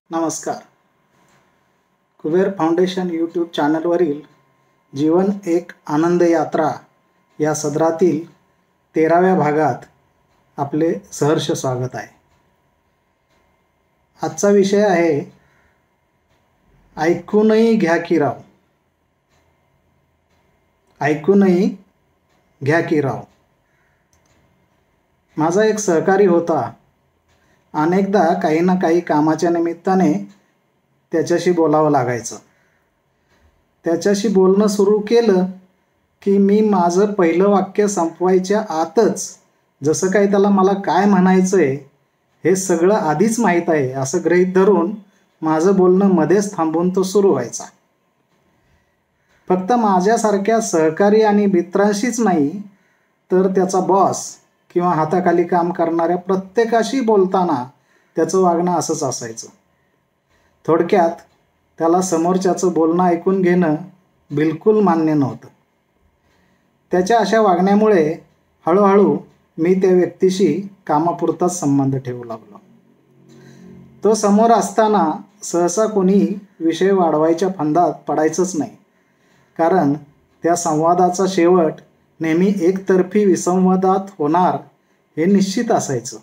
नमस्कार. Kuber foundation YouTube चॅनलवरील जीवन एक आनंद यात्रा या सदरातील 13व्या भागात आपले सहर्ष स्वागत आहे. आजचा विषय आहे ऐकूनही घ्या की राव. ऐकूनही घ्या की राव. माझा एक सहकारी होता. अनेकदा काही ना काही कामाच्या निमित्ताने त्याच्याशी बोलावं लागायचं. त्याच्याशी बोलणं सुरू केलं की मी माझं पहिलं वाक्य संपवायच्या आतच जसं काही त्याला मला काय म्हणायचं आहे हे सगळं आधीच माहीत आहे असं गृहीत धरून माझं बोलणं मध्येच थांबवून तो सुरू व्हायचा. फक्त माझ्यासारख्या सहकारी आणि मित्रांशीच नाही तर त्याचा बॉस किंवा हाताखाली काम करणाऱ्या प्रत्येकाशी बोलताना त्याचं वागणं असंच असायचं. थोडक्यात त्याला समोरच्याचं बोलणं ऐकून घेणं बिलकुल मान्य नव्हतं. त्याच्या अशा वागण्यामुळे हळूहळू मी त्या व्यक्तीशी कामापुरताच संबंध ठेवू लागलो. तो समोर असताना सहसा कोणी विषय वाढवायच्या फंदात पडायचंच नाही, कारण त्या संवादाचा शेवट नेहमी एकतर्फी विसंवादात होणार हे निश्चित असायचं.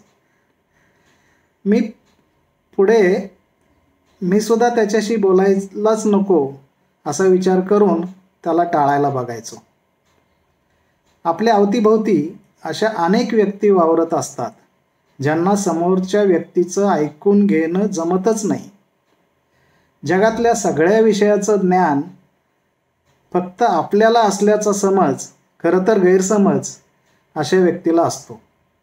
मी सुद्धा त्याच्याशी बोलायलाच नको असा विचार करून त्याला टाळायला बघायचो. आपल्या अवतीभोवती अशा अनेक व्यक्ती वावरत असतात ज्यांना समोरच्या व्यक्तीचं ऐकून घेणं जमतच नाही. जगातल्या सगळ्या विषयाचं ज्ञान फक्त आपल्याला असल्याचा समज, खरं तर गैरसमज अशा व्यक्तीला असतो.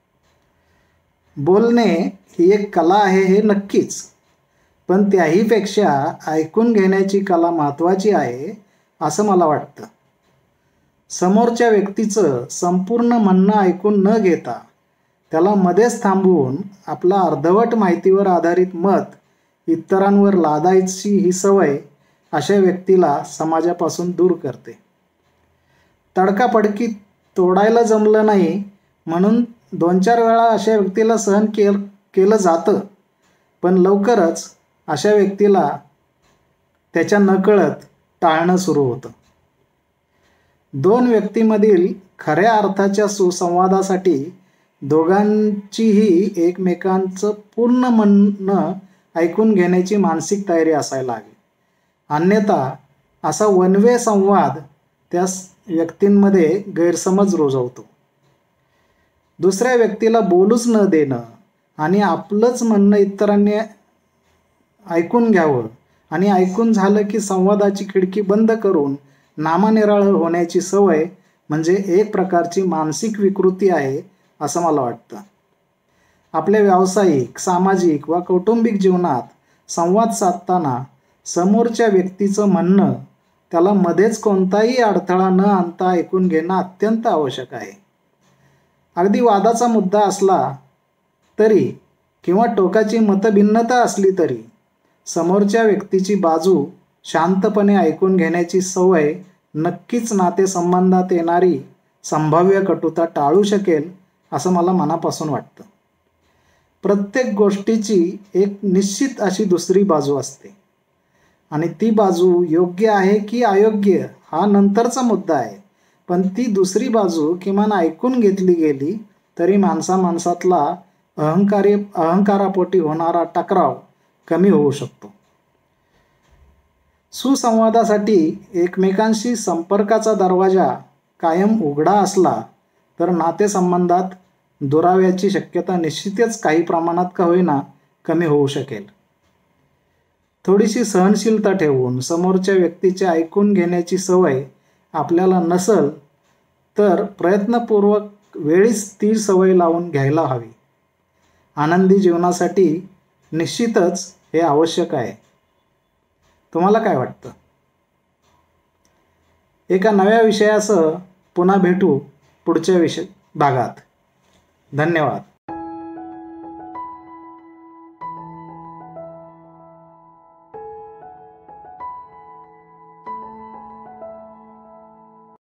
बोलणे ही एक कला आहे हे नक्कीच, पण त्याहीपेक्षा ऐकून घेण्याची कला महत्त्वाची आहे असं मला वाटतं. समोरच्या व्यक्तीचं संपूर्ण म्हणणं ऐकून न घेता त्याला मध्येच थांबवून आपला अर्धवट माहितीवर आधारित मत इतरांवर लादायची ही सवय अशा व्यक्तीला समाजापासून दूर करते. तडकाफडकी तोडायला जमलं नाही म्हणून 2-4 वेळा अशा व्यक्तीला सहन केलं जातं, पण लवकरच अशा व्यक्तीला त्याच्या नकळत टाळणं सुरू होतं. 2 व्यक्तींमधील खऱ्या अर्थाच्या सुसंवादासाठी दोघांचीही एकमेकांचं पूर्ण म्हणणं ऐकून घेण्याची मानसिक तयारी असायला हवी. अन्यथा असा वन वे संवाद त्या व्यक्तींमध्ये गैरसमज रुजवतो. दुसऱ्या व्यक्तीला बोलूच न देणं आणि आपलंच म्हणणं इतरांनी ऐकून घ्यावं आणि ऐकून झालं की संवादाची खिडकी बंद करून नामानिराळं होण्याची सवय म्हणजे एक प्रकारची मानसिक विकृती आहे असं मला वाटतं. आपल्या व्यावसायिक, सामाजिक वा कौटुंबिक जीवनात संवाद साधताना समोरच्या व्यक्तीचं म्हणणं त्याला मध्येच कोणताही अडथळा न आणता ऐकून घेणं अत्यंत आवश्यक आहे. अगदी वादाचा मुद्दा असला तरी किंवा टोकाची मतभिन्नता असली तरी समोरच्या व्यक्तीची बाजू शांतपणे ऐकून घेण्याची सवय नक्कीच नातेसंबंधात येणारी संभाव्य कटुता टाळू शकेल असं मला मनापासून वाटतं. प्रत्येक गोष्टीची एक निश्चित अशी दुसरी बाजू असते आणि ती बाजू योग्य आहे की अयोग्य हा नंतरचा मुद्दा आहे, पण ती दुसरी बाजू किमान ऐकून घेतली गेली तरी माणसातला अहंकारापोटी होणारा टकराव कमी होऊ शकतो. सुसंवादासाठी एकमेकांशी संपर्काचा दरवाजा कायम उघडा असला तर नातेसंबंधात दुराव्याची शक्यता निश्चितच काही प्रमाणात का होईना कमी होऊ शकेल. थोडीशी सहनशीलता ठेवून समोरच्या व्यक्तीचे ऐकून घेण्याची सवय आपल्याला नसल तर प्रयत्नपूर्वक वेळीच ती सवय लावून घ्यायला हवी. आनंदी जीवनासाठी निश्चितच हे आवश्यक आहे. तुम्हाला काय वाटतं? एका नव्या विषयासह पुन्हा भेटू पुढच्या भागात. धन्यवाद.